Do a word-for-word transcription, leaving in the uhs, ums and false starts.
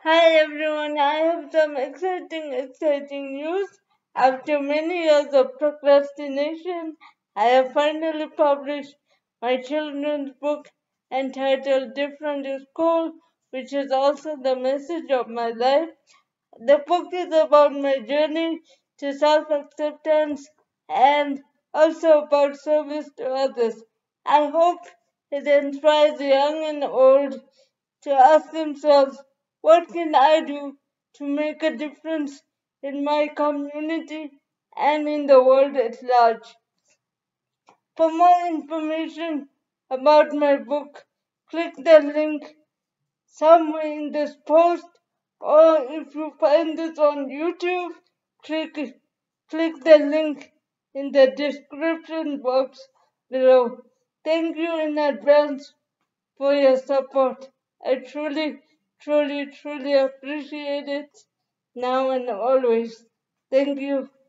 Hi everyone, I have some exciting, exciting news. After many years of procrastination, I have finally published my children's book entitled Different is Cool, which is also the message of my life. The book is about my journey to self acceptance and also about service to others. I hope it inspires young and old to ask themselves, what can I do to make a difference in my community and in the world at large? For more information about my book, click the link somewhere in this post, or if you find this on YouTube, click click the link in the description box below. Thank you in advance for your support. I truly, truly, truly appreciate it now and always. Thank you.